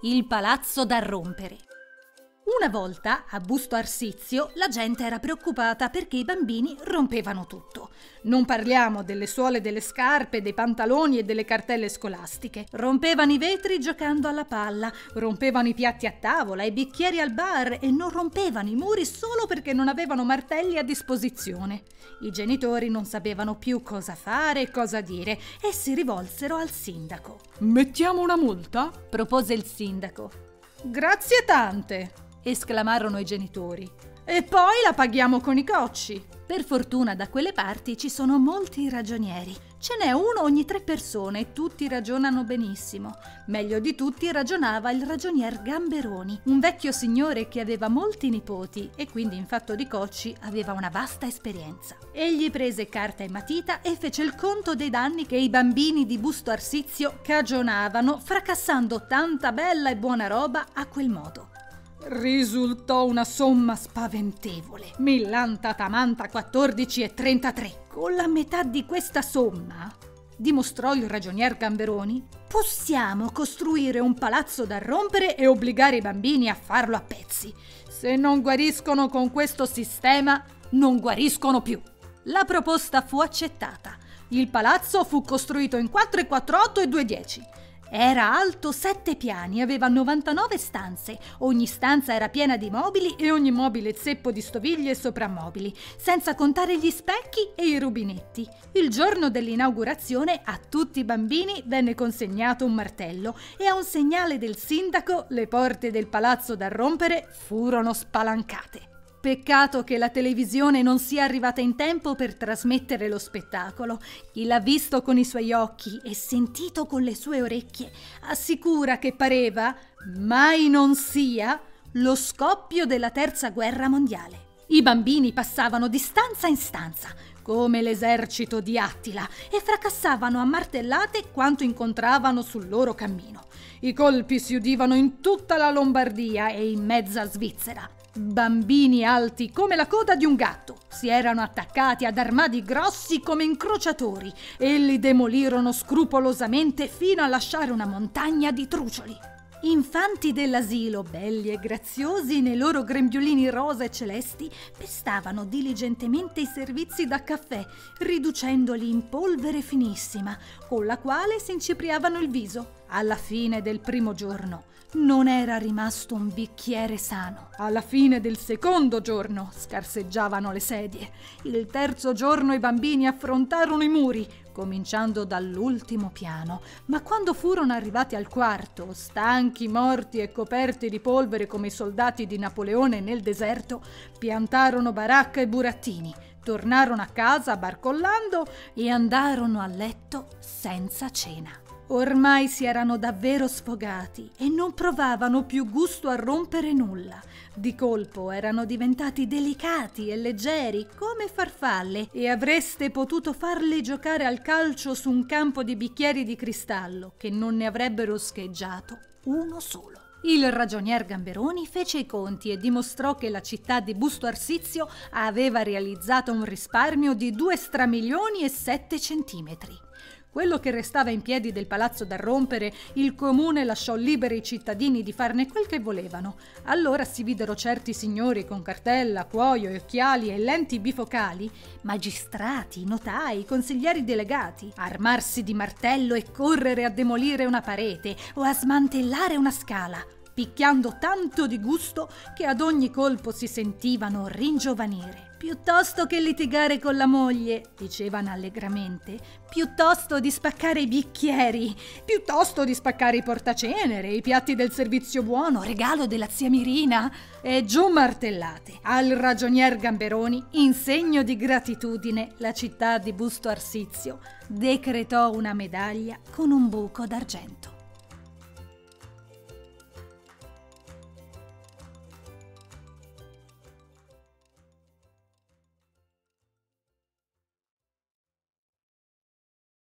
Il palazzo da rompere. Una volta, a Busto Arsizio, la gente era preoccupata perché i bambini rompevano tutto. Non parliamo delle suole delle scarpe, dei pantaloni e delle cartelle scolastiche. Rompevano i vetri giocando alla palla, rompevano i piatti a tavola, i bicchieri al bar e non rompevano i muri solo perché non avevano martelli a disposizione. I genitori non sapevano più cosa fare e cosa dire e si rivolsero al sindaco. «Mettiamo una multa?» propose il sindaco. «Grazie tante!» esclamarono i genitori. «E poi la paghiamo con i cocci!» Per fortuna da quelle parti ci sono molti ragionieri. Ce n'è uno ogni 3 persone e tutti ragionano benissimo. Meglio di tutti ragionava il ragionier Gamberoni, un vecchio signore che aveva molti nipoti e quindi in fatto di cocci aveva una vasta esperienza. Egli prese carta e matita e fece il conto dei danni che i bambini di Busto Arsizio cagionavano fracassando tanta bella e buona roba a quel modo. Risultò una somma spaventevole, millanta tamanta 14,33. Con la metà di questa somma, dimostrò il ragionier Gamberoni, possiamo costruire un palazzo da rompere e obbligare i bambini a farlo a pezzi. Se non guariscono con questo sistema, non guariscono più. La proposta fu accettata. Il palazzo fu costruito in 4,48 e 2,10. Era alto 7 piani, aveva 99 stanze, ogni stanza era piena di mobili e ogni mobile zeppo di stoviglie e soprammobili, senza contare gli specchi e i rubinetti. Il giorno dell'inaugurazione a tutti i bambini venne consegnato un martello e a un segnale del sindaco le porte del palazzo da rompere furono spalancate. Peccato che la televisione non sia arrivata in tempo per trasmettere lo spettacolo. Chi l'ha visto con i suoi occhi e sentito con le sue orecchie assicura che pareva, mai non sia, lo scoppio della Terza Guerra Mondiale. I bambini passavano di stanza in stanza, come l'esercito di Attila, e fracassavano a martellate quanto incontravano sul loro cammino. I colpi si udivano in tutta la Lombardia e in mezza Svizzera. Bambini alti come la coda di un gatto si erano attaccati ad armadi grossi come incrociatori e li demolirono scrupolosamente fino a lasciare una montagna di trucioli. Infanti dell'asilo, belli e graziosi nei loro grembiulini rosa e celesti, pestavano diligentemente i servizi da caffè, riducendoli in polvere finissima, con la quale si incipriavano il viso. Alla fine del primo giorno non era rimasto un bicchiere sano. Alla fine del secondo giorno scarseggiavano le sedie. Il terzo giorno i bambini affrontarono i muri, cominciando dall'ultimo piano, ma quando furono arrivati al quarto, stanchi, morti e coperti di polvere come i soldati di Napoleone nel deserto, piantarono baracca e burattini, tornarono a casa barcollando e andarono a letto senza cena. Ormai si erano davvero sfogati e non provavano più gusto a rompere nulla. Di colpo erano diventati delicati e leggeri come farfalle e avreste potuto farli giocare al calcio su un campo di bicchieri di cristallo che non ne avrebbero scheggiato uno solo. Il ragionier Gamberoni fece i conti e dimostrò che la città di Busto Arsizio aveva realizzato un risparmio di 2 stramilioni e 7 centimetri. Quello che restava in piedi del palazzo da rompere, il comune lasciò liberi i cittadini di farne quel che volevano. Allora si videro certi signori con cartella, cuoio, occhiali e lenti bifocali, magistrati, notai, consiglieri delegati, armarsi di martello e correre a demolire una parete o a smantellare una scala, picchiando tanto di gusto che ad ogni colpo si sentivano ringiovanire. Piuttosto che litigare con la moglie, dicevano allegramente, piuttosto di spaccare i bicchieri, piuttosto di spaccare i portacenere, i piatti del servizio buono, regalo della zia Mirina, e giù martellate. Al ragionier Gamberoni, in segno di gratitudine, la città di Busto Arsizio decretò una medaglia con un buco d'argento.